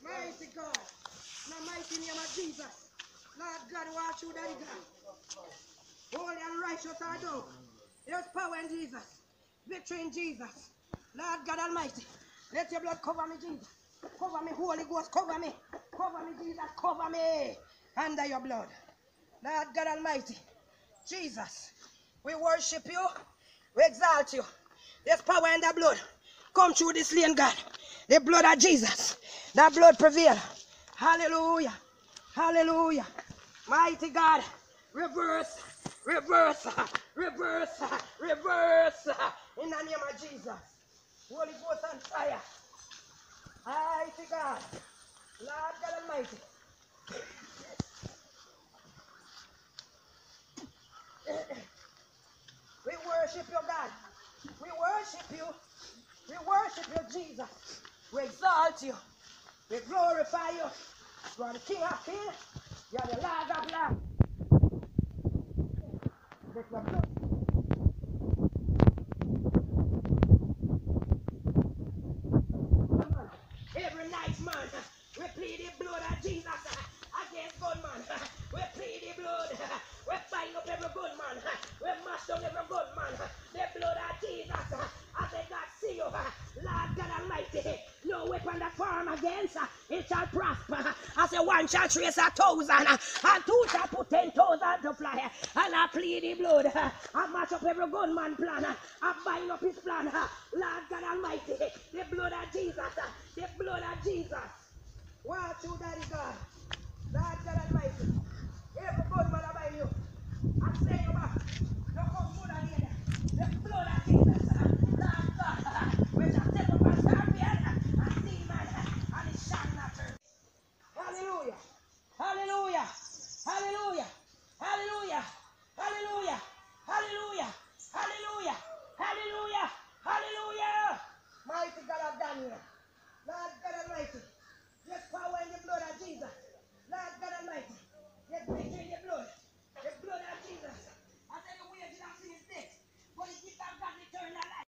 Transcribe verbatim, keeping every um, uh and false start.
Mighty God. In the mighty name of Jesus. Lord God, watch you, Daddy God. Holy and righteous are thou. There's power in Jesus. Victory in Jesus. Lord God Almighty. Let your blood cover me, Jesus. Cover me, Holy Ghost. Cover me. Cover me, Jesus. Cover me. Under your blood. Lord God Almighty. Jesus. We worship you. We exalt you. There's power in the blood. Come through this lane, God. The blood of Jesus. That blood prevail. Hallelujah. Hallelujah. Mighty God. Reverse. Reverse. Reverse. Reverse. In the name of Jesus. Holy Ghost on fire. Mighty God. Lord God Almighty. We worship you, God. We worship you. We worship you, Jesus. We exalt you. We glorify you. You are the King of Kings. You are the Lord of Lords. Let your blood. Every night, man, we plead the blood of Jesus against gunman. We plead the blood. We bind up every gunman. We mash down every gunman. The blood of Jesus. As they God see you, Lord God Almighty, no weapon that form against it shall prosper. As a one shall trace a thousand, and two shall put ten thousand to fly. And I plead the blood. I mash up every gunman plan. I bind up his plan. Lord God Almighty, the blood of Jesus. The blood of Jesus. Watch you, Daddy God. Lord God Almighty. Every gunman about you. I say you back.